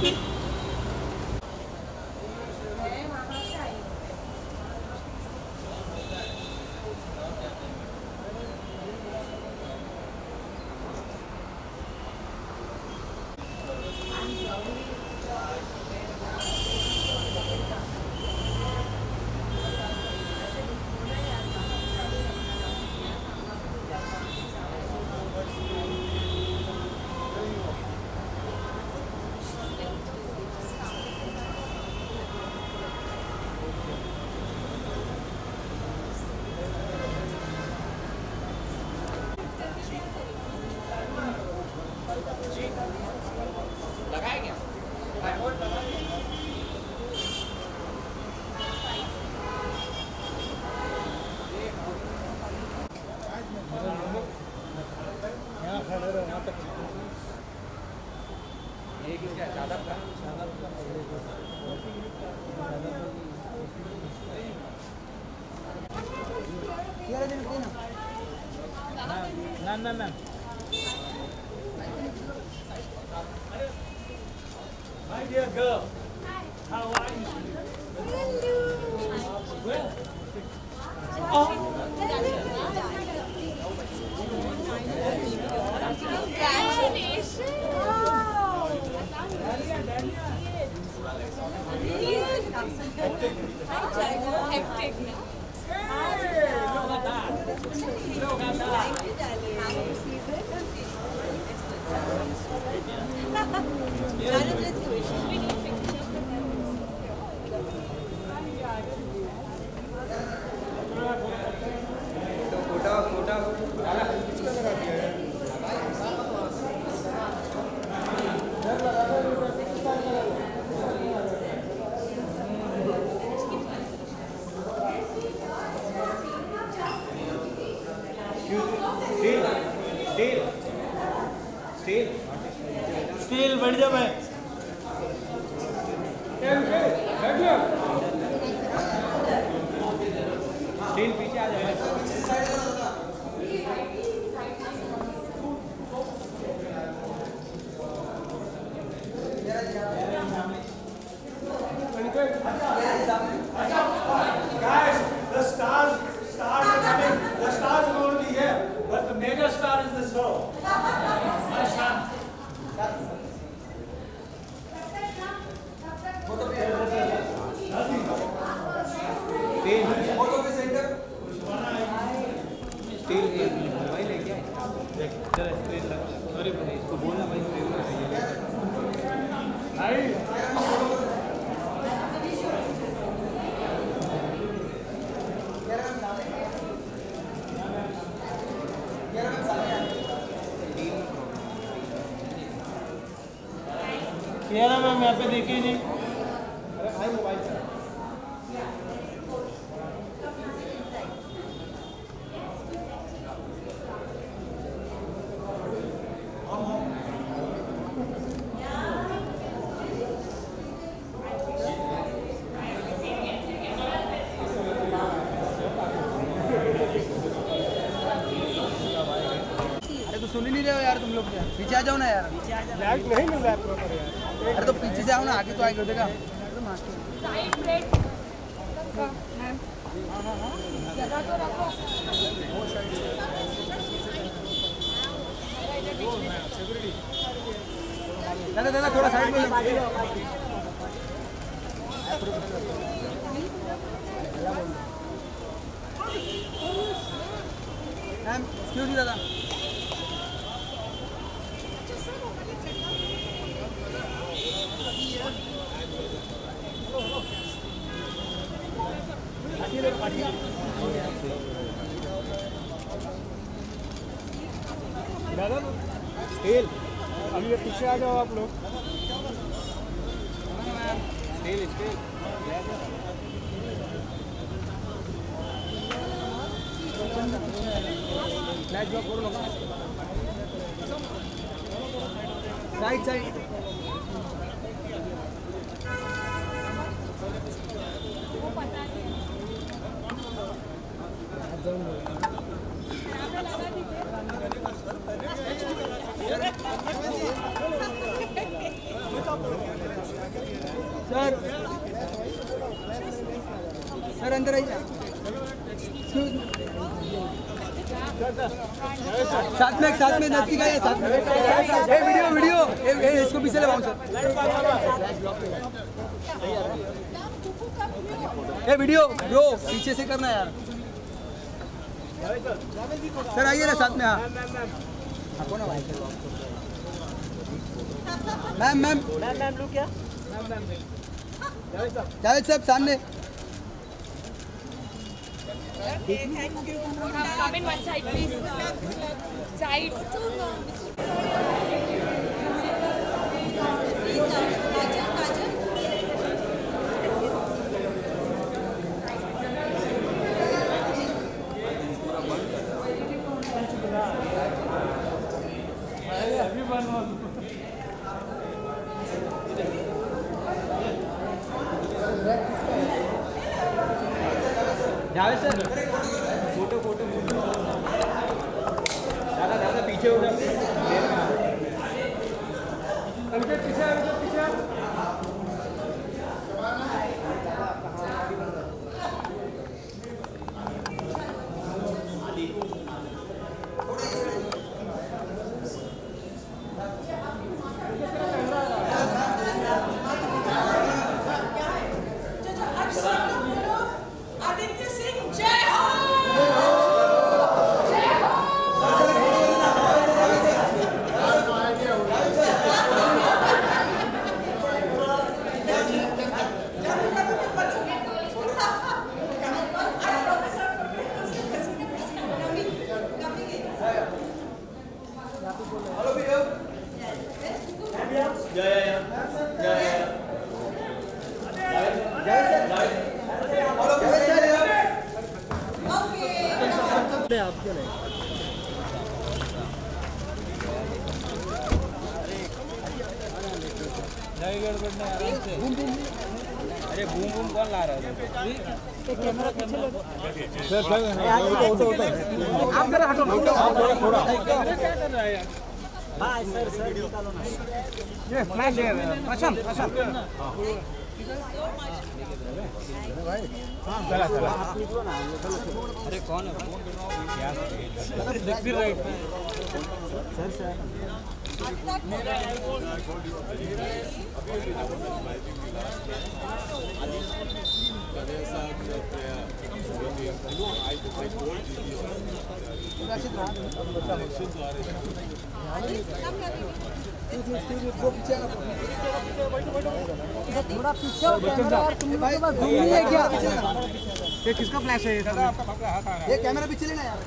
ना My dear girl, how are you? Well. Oh. Congratulations! Hectic now. Look at that. Look at that. Still बैठ जा मैं steel पीछे आ जाए Guys, the stars are coming. The stars are going to be here, but the mega star is this girl. My son. Mobile लेके देख चल screen लगा sorry इसको बोलना भाई यार मैम यहाँ पे देखी नहीं अरे भाई मोबाइल से सुन ही नहीं रहे हो यार तुम लोग क्या पीछे आ जाओ ना यार लाइट नहीं मिल रहा है प्रॉपर यार अरे तो पीछे से आओ ना आगे तो आगे उठेगा साइड प्लेट जगह तो रखो दादा थोड़ा साइड में मैम एक्सक्यूज मी दादा दादा स्टील अभी ये पीछे आ जाओ आप लोग स्टील स्टील फ्लैश ड्रॉप करो साइड साइड लगा दीजिए सर सर अंदर आइए। साथ में नजदीक आइए, साथ में। वीडियो इसको पीछे लगाओ सर। वीडियो ब्रो पीछे से करना यार। सर आइए ना साथ में। हाँ मैम लुक क्या जावेद साहब सामने। Come in one side, please. Side. Javed sir photo ज़्यादा पीछे हो जाओ। पीछे अरे बूम कौन ला रहा है? कैमरा पीछे लो सर। आप जरा हटो थोड़ा क्या कर रहा है यार? हां सर निकालो ना। ये फ्लैश दे प्रशांत भाई। हां चला अरे कौन है? देख भी राइट सर थोड़ा पीछे है क्या? ये किसका फ्लैश है? ये कैमरा पीछे लेना यार।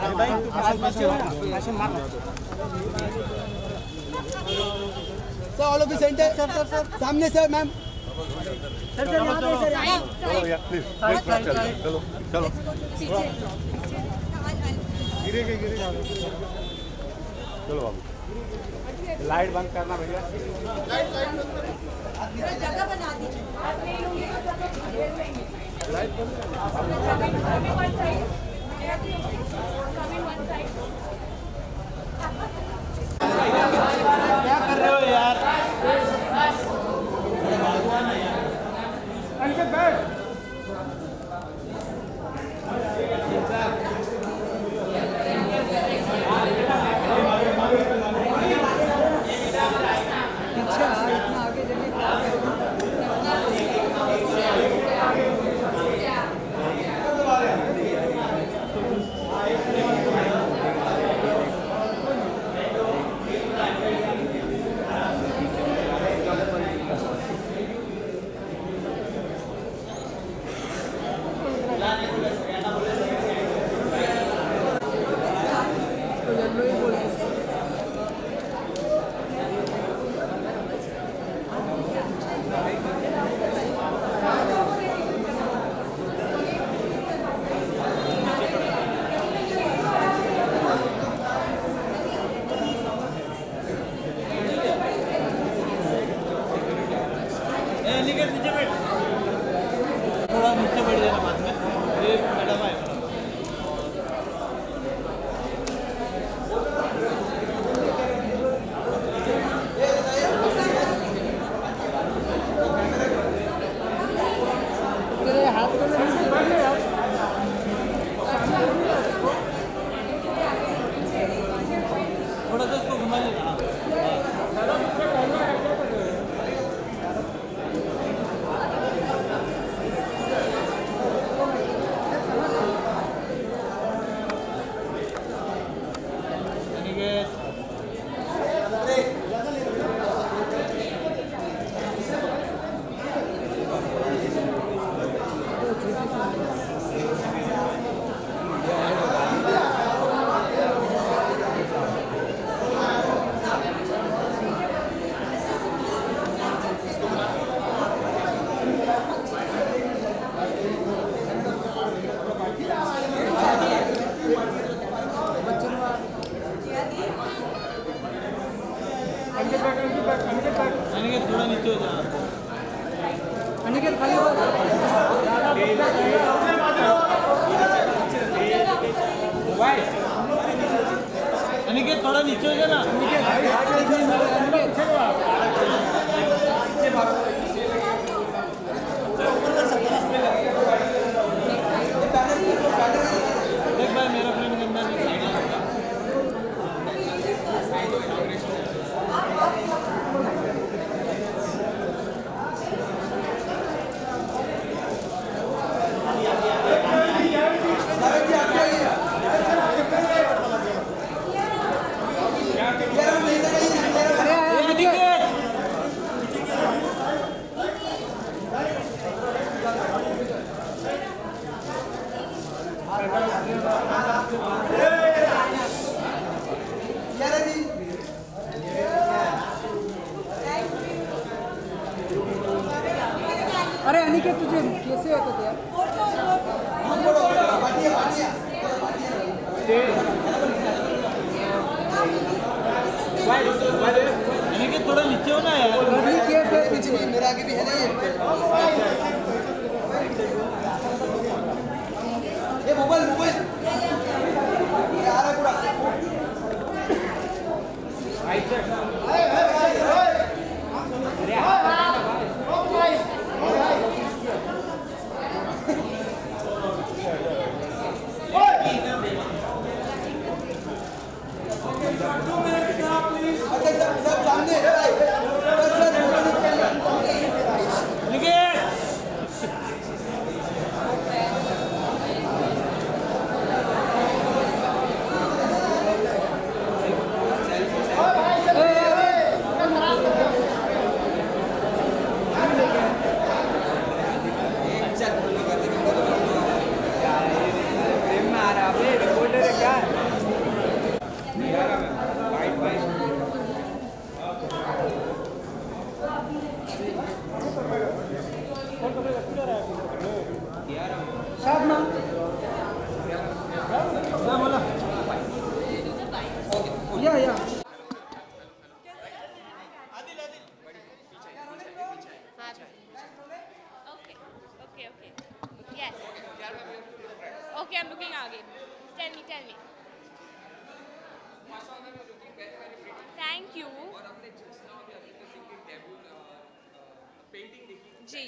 Sir all of the centre sir सामने सर मैम। सर यहाँ पे सर प्लीज चलो गिरे चलो बाबू। लाइट बंद करना भैया। जगह बना दीजिए। लाइट बंद क्या कर रहे हो यार? अंकित बैठ। पीछे इतना आगे जगह थोड़ा नीचे बैठ जाना बाद में। ये मैडम है थोड़ा सा इसको घुमा लेना। अनिकेत थोड़ा नीचे हो जा। अनिकेत खाली अनिकेत थोड़ा नीचे हो जाना। देख भाई मेरा फ्रेंड गंदा नहीं अरे अनिकेत तुझे कैसे होता था अनिकेत थोड़ा नीचे हो ना यार। कैसे पीछे मेरा आगे भी है ना ये मोबाइल आ रहा पूरा Okay, I'm looking again. Tell me. Thank you. जी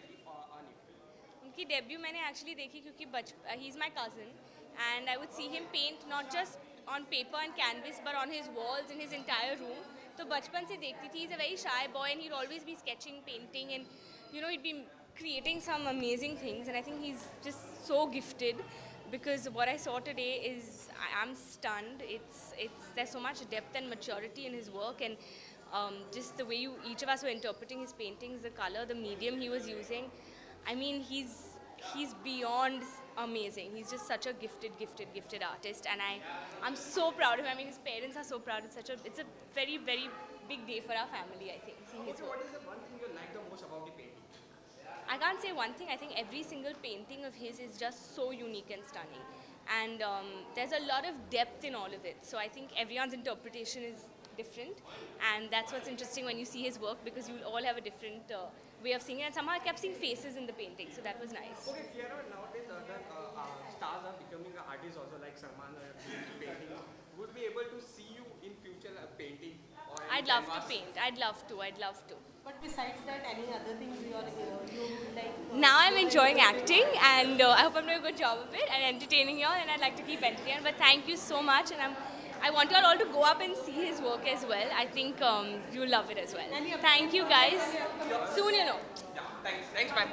उनकी डेब्यू मैंने एक्चुअली देखी क्योंकि he is my cousin and I would see him paint not just on paper and canvas but on his walls in his entire room. तो बचपन से देखती थी। Is a very shy boy and he always be sketching painting and you know it be creating some amazing things, and I think he's just so gifted because what I saw today is I'm stunned. There's so much depth and maturity in his work, and just the way each of us were interpreting his paintings, the color, the medium he was using. I mean, he's beyond amazing. He's just such a gifted artist, and I'm so proud of him. I mean, his parents are so proud. It's a very, very big day for our family, I think, seeing his work. What is the one thing you like the most about the painting? I can't say one thing. I think every single painting of his is just so unique and stunning, and there's a lot of depth in all of it. So I think everyone's interpretation is different, and that's what's interesting when you see his work, because you'll all have a different way of seeing it. And somehow I kept seeing faces in the painting, so that was nice. Okay, Kiara, nowadays other stars are becoming artists also, like Salman painting. Would be able to see you in future painting? Or I'd love to paint. I'd love to. But besides that, any other things you like? Now I'm enjoying acting, and I hope I'm doing a good job of it and entertaining y'all, and I'd like to keep entertaining. But thank you so much, and I want y'all all to go up and see his work as well. I think you'll love it as well. Thank you guys. Soon you know. Yeah, thanks, man.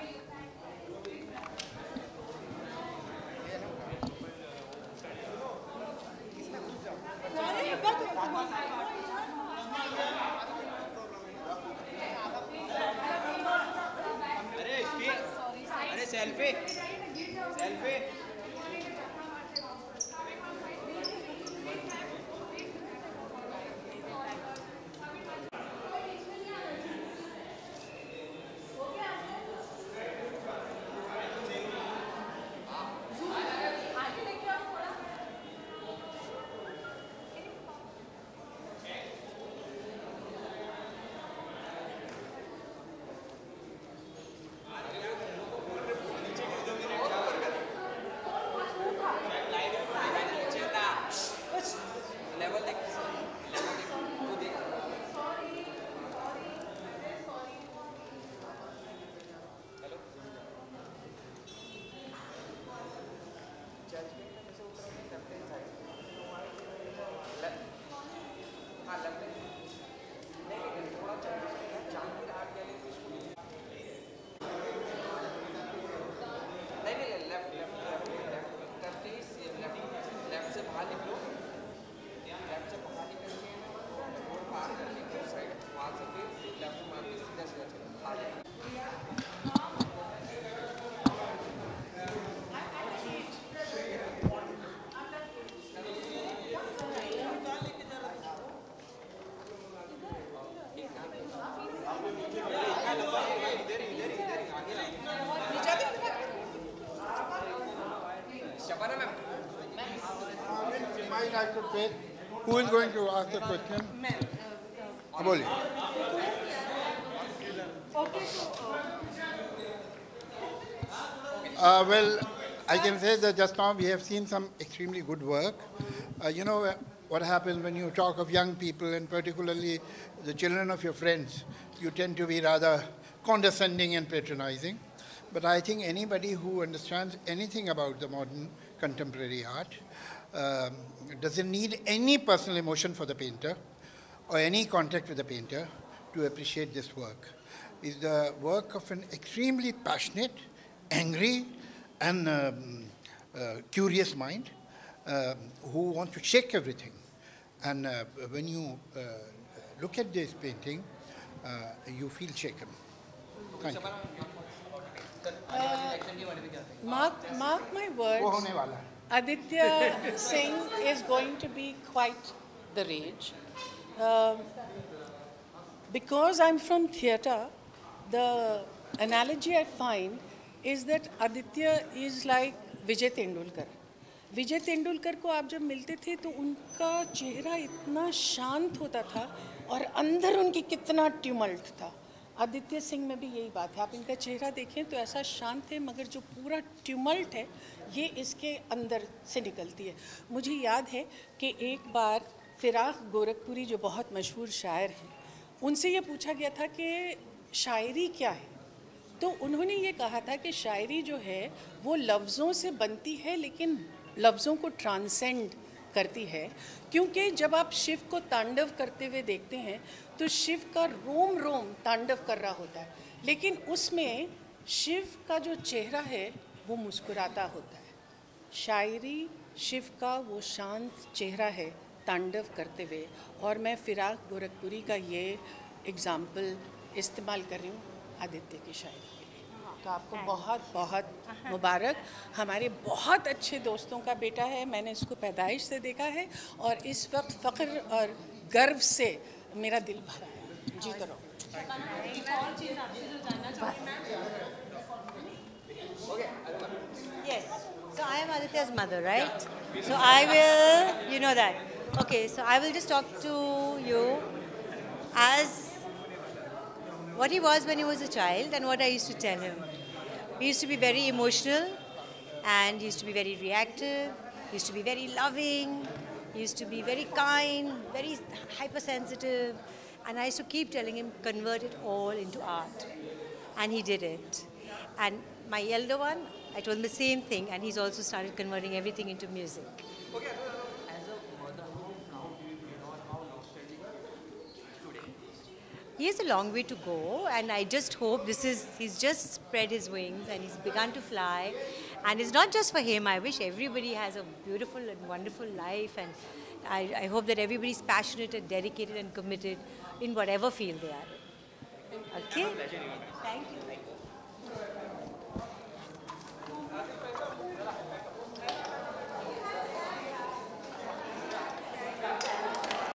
अरे selfie selfie Who is going to ask the question? Aboli. Well, I can say that just now we have seen some extremely good work. You know what happens when you talk of young people, and particularly the children of your friends, you tend to be rather condescending and patronizing. But I think anybody who understands anything about the modern contemporary art doesn't need any personal emotion for the painter or any contact with the painter to appreciate this work. It's the work of an extremely passionate, angry, and curious mind who wants to shake everything. And when you look at this painting, you feel shaken. Thank you. Mark my words. Aditya Singh is going to be quite the rage. Because I'm from theatre, the analogy I find is that Aditya is like Vijay Tendulkar. Vijay Tendulkar को आप जब मिलते थे तो उनका चेहरा इतना शांत होता था और अंदर उनकी कितना ट्यूमल्ट था. आदित्य सिंह में भी यही बात है. आप इनका चेहरा देखें तो ऐसा शांत है, मगर जो पूरा ट्यूमल्ट है ये इसके अंदर से निकलती है. मुझे याद है कि एक बार फिराक गोरखपुरी जो बहुत मशहूर शायर हैं, उनसे ये पूछा गया था कि शायरी क्या है, तो उन्होंने ये कहा था कि शायरी जो है वो लफ्ज़ों से बनती है लेकिन लफ्ज़ों को ट्रांसेंड करती है. क्योंकि जब आप शिव को तांडव करते हुए देखते हैं तो शिव का रोम रोम तांडव कर रहा होता है, लेकिन उसमें शिव का जो चेहरा है वो मुस्कुराता होता है. शायरी शिव का वो शांत चेहरा है तांडव करते हुए, और मैं फिराक गोरखपुरी का ये एग्ज़ाम्पल इस्तेमाल कर रही हूँ आदित्य की शायरी के लिए. तो आपको बहुत बहुत मुबारक. हमारे बहुत अच्छे दोस्तों का बेटा है, मैंने इसको पैदाइश से देखा है और इस वक्त फ़ख्र और गर्व से मेरा दिल भरा है. जीते रहो. Yes. So I am Aditya's mother, right? So I will, you know that. Okay, so I will just talk to you as what he was when he was a child and what I used to tell him. He used to be very emotional and he used to be very reactive. He used to be very loving. He used to be very kind, very hypersensitive. And I used to keep telling him, convert it all into art. And he did it. And my elder one, I told him the same thing, and he's also started converting everything into music. Okay, as a mother, how do you know how nostalgic today? He has a long way to go, and I just hope he's just spread his wings and he's begun to fly. And it's not just for him. I wish everybody has a beautiful and wonderful life, and I hope that everybody's passionate and dedicated and committed in whatever field they are in. Okay? Thank you.